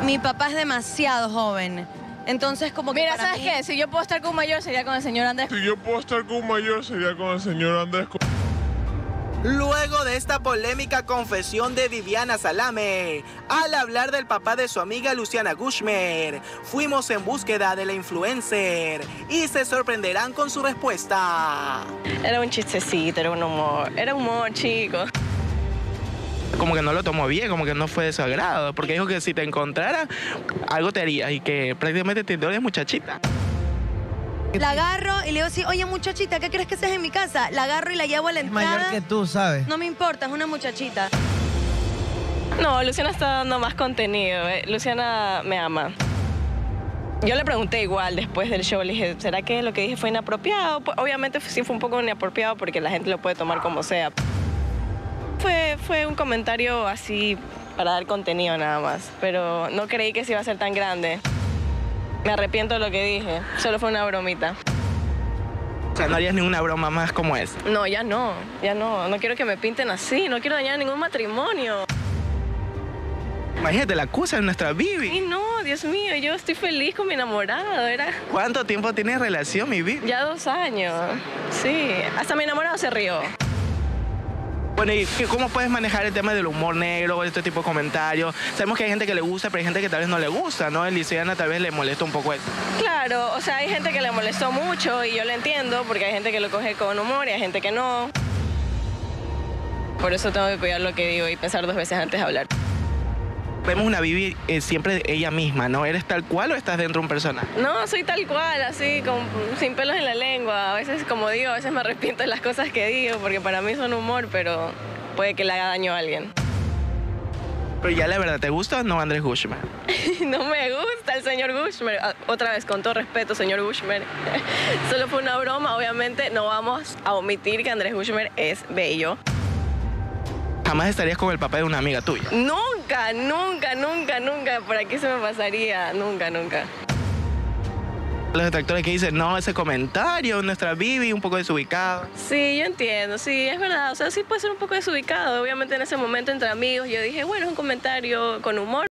Mi papá es demasiado joven. Entonces, como que Mira, para ¿sabes mí... qué? Si yo puedo estar con un mayor, sería con el señor Andrés. Si yo puedo estar con un mayor, sería con el señor Andrés. Luego de esta polémica confesión de Viviana Salame, al hablar del papá de su amiga Luciana Gushmer, fuimos en búsqueda de la influencer y se sorprenderán con su respuesta. Era un chistecito, era un humor. Era humor, chicos. Como que no lo tomó bien, como que no fue de su agrado, porque dijo que si te encontrara, algo te haría y que prácticamente te duele muchachita. La agarro y le digo así, oye muchachita, ¿qué crees que seas en mi casa? La agarro y la llevo a la Es entrada. mayor que tú, ¿sabes? No me importa, es una muchachita. No, Luciana está dando más contenido. Luciana me ama. Yo le pregunté igual después del show, le dije, ¿será que lo que dije fue inapropiado? Pues, obviamente sí fue un poco inapropiado porque la gente lo puede tomar como sea. Fue un comentario así para dar contenido nada más, pero no creí que se iba a ser tan grande. Me arrepiento de lo que dije, solo fue una bromita. O sea, no harías ninguna broma más como es. No, ya no, no quiero que me pinten así, no quiero dañar ningún matrimonio. Imagínate, la acusa de nuestra Y Vivi. no, Dios mío, yo estoy feliz con mi enamorado, ¿Cuánto tiempo tienes relación, mi Vivi? ya 2 años, sí, hasta mi enamorado se rió. Bueno, ¿y cómo puedes manejar el tema del humor negro o este tipo de comentarios? Sabemos que hay gente que le gusta, pero hay gente que tal vez no le gusta, ¿no? Luciana tal vez le molesta un poco eso. Claro, o sea, hay gente que le molestó mucho y yo lo entiendo porque hay gente que lo coge con humor y hay gente que no. Por eso tengo que cuidar lo que digo y pensar 2 veces antes de hablar. Vemos una Vivi siempre ella misma, ¿no? ¿Eres tal cual o estás dentro de un personaje? No, soy tal cual, así, sin pelos en la lengua. A veces, como digo, a veces me arrepiento de las cosas que digo porque para mí son humor, pero puede que le haga daño a alguien. Pero ya la verdad, ¿te gusta o no Andrés Gushmer? No me gusta el señor Gushmer. Otra vez, con todo respeto, señor Gushmer. Solo fue una broma, obviamente no vamos a omitir que Andrés Gushmer es bello. Jamás estarías con el papá de una amiga tuya. Nunca, nunca, nunca, nunca. ¿Por aquí se me pasaría? Nunca, nunca. Los detractores que dicen, no, ese comentario, nuestra Vivi, un poco desubicado. Sí, yo entiendo, sí, es verdad. O sea, sí puede ser un poco desubicado. Obviamente en ese momento entre amigos yo dije, bueno, es un comentario con humor.